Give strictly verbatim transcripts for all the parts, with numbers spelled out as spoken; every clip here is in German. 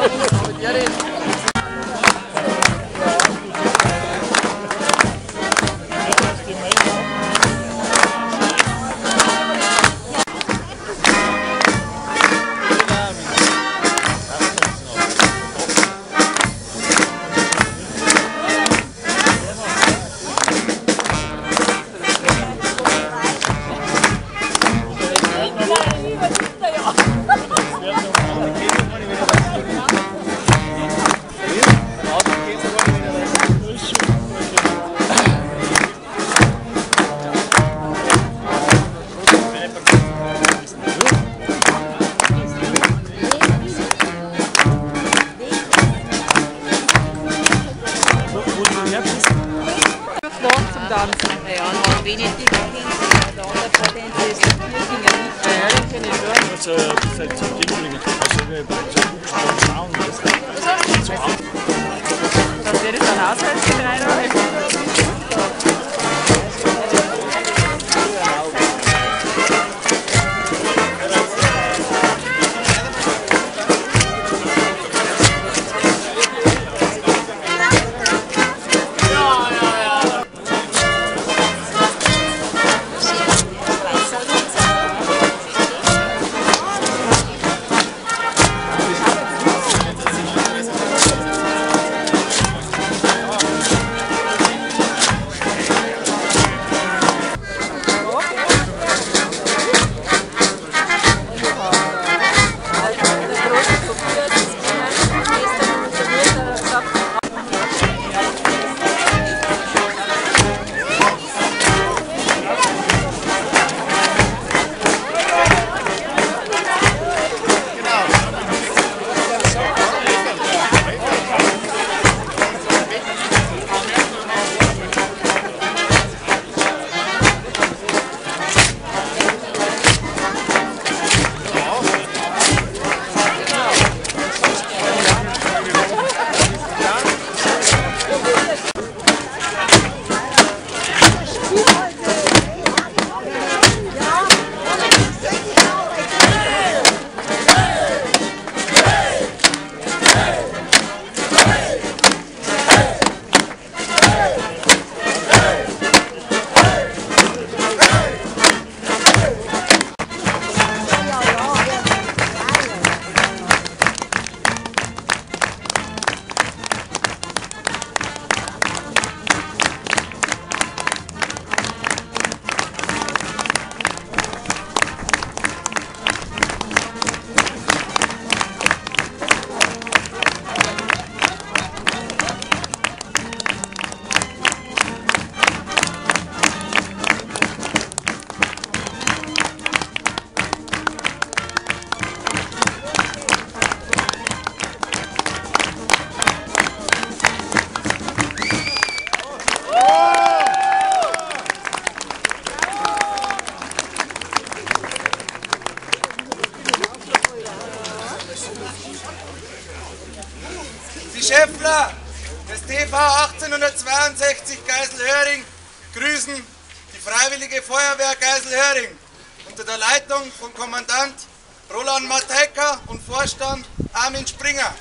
Schäffler des T V achtzehnhundertzweiundsechzig Geiselhöring grüßen die Freiwillige Feuerwehr Geiselhöring unter der Leitung von Kommandant Roland Matejka und Vorstand Armin Springer.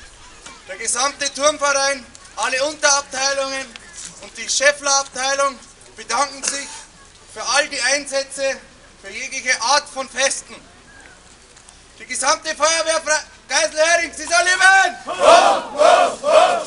Der gesamte Turnverein, alle Unterabteilungen und die Schäffler-Abteilung bedanken sich für all die Einsätze, für jegliche Art von Festen. Die gesamte Feuerwehr Geiselhöring, Sie soll leben! Ho, ho, ho.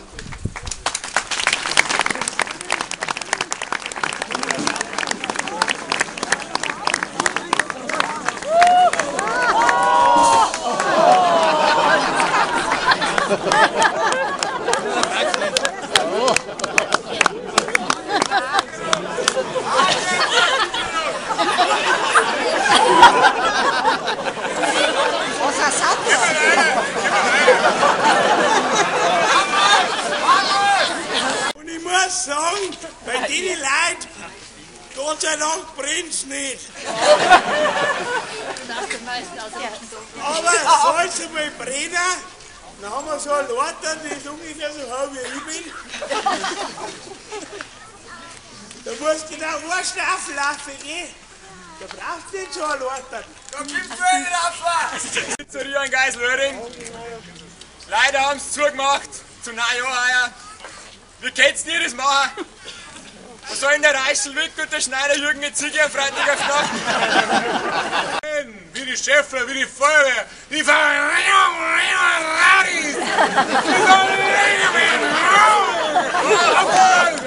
Und ich muss sagen, bei den Leuten, Gott sei Dank brennt es nicht. Aber soll es einmal brennen, dann haben wir so einen Later, der ist ungefähr so hoch wie ich bin. Da musst du da eine Staffel laufen gehen. Da brauchst du nicht so einen Later. Da gibst du einen Raffer! Pizzeria in Geiselhöring. Leider haben sie zugemacht, zum Neujahr heuer. Wie könnt's ihr das machen? Was soll denn der Reichel weg und der Schneider Jürgen jetzt sicher Freitag auf Nacht? Wie die Schäffler, wie die Feuerwehr, die Feuerwehr,